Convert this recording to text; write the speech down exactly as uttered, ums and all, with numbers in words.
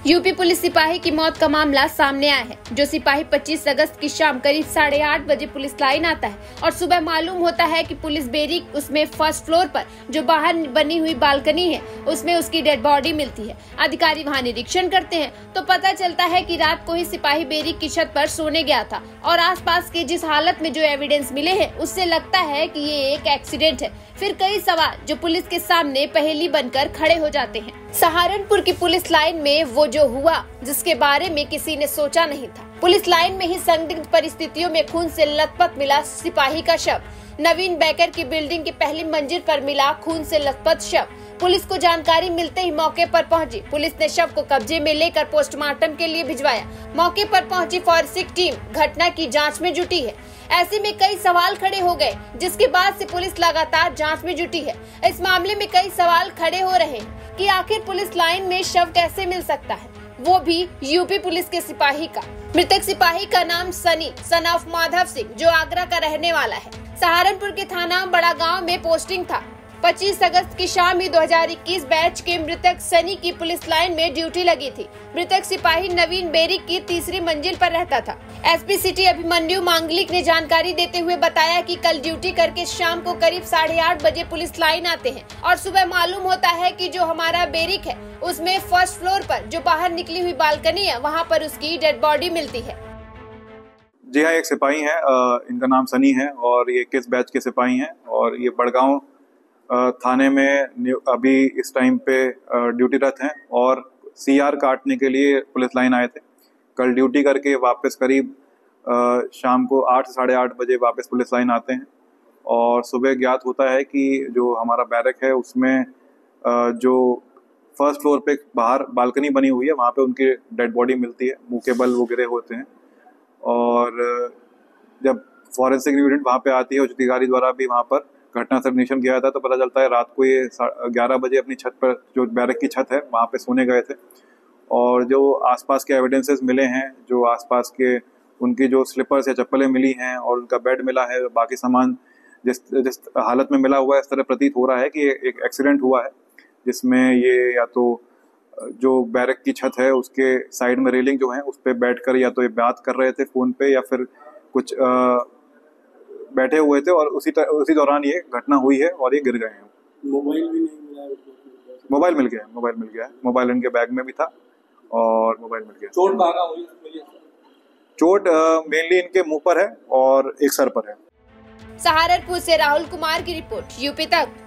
UP police सिपाही की मौत का मामला सामने आया है। जो सिपाही पच्चीस अगस्त की शाम करीब साढ़े आठ बजे पुलिस लाइन आता है और सुबह मालूम होता है कि पुलिस बेरिक उसमें फर्स्ट फ्लोर पर जो बाहर बनी हुई बालकनी है उसमें उसकी डेड बॉडी मिलती है। अधिकारी वहां निरीक्षण करते हैं तो पता चलता है कि रात को ही सिपाही बेरिक की छत पर सोने गया था और आसपास के जिस हालत में जो एविडेंस मिले हैं उससे लगता है कि ये एक एक्सीडेंट है। फिर कई सवाल जो पुलिस के सामने पहेली बनकर खड़े हो जाते हैं। सहारनपुर की पुलिस लाइन में वो जो हुआ जिसके बारे में किसी ने सोचा नहीं था। पुलिस लाइन में ही संदिग्ध परिस्थितियों में खून से लथपथ मिला सिपाही का शव। नवीन बेकर की बिल्डिंग की पहली मंजिल पर मिला खून से लथपथ शव। पुलिस को जानकारी मिलते ही मौके पर पहुंची पुलिस ने शव को कब्जे में लेकर पोस्टमार्टम के लिए भिजवाया। मौके पर पहुंची फॉरेंसिक टीम घटना की जांच में जुटी है। ऐसे में कई सवाल खड़े हो गए जिसके बाद से पुलिस लगातार जांच में जुटी है। इस मामले में कई सवाल खड़े हो रहे हैं कि आखिर पुलिस लाइन में शव कैसे मिल सकता है, वो भी यूपी पुलिस के सिपाही का। मृतक सिपाही का नाम सनी सन ऑफ माधव सिंह जो आगरा का रहने वाला है। सहारनपुर के थाना बड़ा गांव में पोस्टिंग था। पच्चीस अगस्त की शाम ही दो हज़ार इक्कीस बैच के मृतक सनी की पुलिस लाइन में ड्यूटी लगी थी। मृतक सिपाही नवीन बेरिक की तीसरी मंजिल पर रहता था। एसपी सिटी अभिमन्यु मांगलिक ने जानकारी देते हुए बताया कि कल ड्यूटी करके शाम को करीब साढ़े आठ बजे पुलिस लाइन आते हैं और सुबह मालूम होता है कि जो हमारा बेरिक है उसमें फर्स्ट फ्लोर पर जो बाहर निकली हुई बालकनी है वहाँ पर उसकी डेड बॉडी मिलती है। जी हाँ, एक सिपाही है, इनका नाम सनी है और ये किस बैच के सिपाही हैं और ये बड़गांव थाने में अभी इस टाइम पे ड्यूटीरत हैं और सीआर काटने के लिए पुलिस लाइन आए थे। कल ड्यूटी करके वापस करीब शाम को आठ से साढ़े आठ बजे वापस पुलिस लाइन आते हैं और सुबह ज्ञात होता है कि जो हमारा बैरक है उसमें जो फर्स्ट फ्लोर पे बाहर बालकनी बनी हुई है वहाँ पे उनकी डेड बॉडी मिलती है। मुँह के बल वो गिरे होते हैं और जब फॉरेंसिक यूनिट वहाँ पे आती है, उच्च अधिकारी द्वारा भी वहाँ पर घटना स्थल निरीक्षण किया था तो पता चलता है रात को ये ग्यारह बजे अपनी छत पर जो बैरक की छत है वहाँ पे सोने गए थे और जो आसपास के एविडेंसेस मिले हैं, जो आसपास के उनकी जो स्लीपर्स या चप्पलें मिली हैं और उनका बेड मिला है, बाकी सामान जिस जिस हालत में मिला हुआ है इस तरह प्रतीत हो रहा है कि एक एक्सीडेंट हुआ है जिसमें ये या तो जो बैरक की छत है उसके साइड में रेलिंग जो है उस पर बैठ कर या तो ये बात कर रहे थे फ़ोन पे या फिर कुछ आ, बैठे हुए थे और उसी उसी दौरान ये घटना हुई है और ये गिर गए हैं। मोबाइल भी नहीं मिला? मोबाइल मिल गया है, मोबाइल मिल गया है, मोबाइल इनके बैग में भी था और मोबाइल मिल गया। चोट कहाँ हुई? चोट मेनली इनके मुंह पर है और एक सर पर है। सहारनपुर से राहुल कुमार की रिपोर्ट, यूपी तक।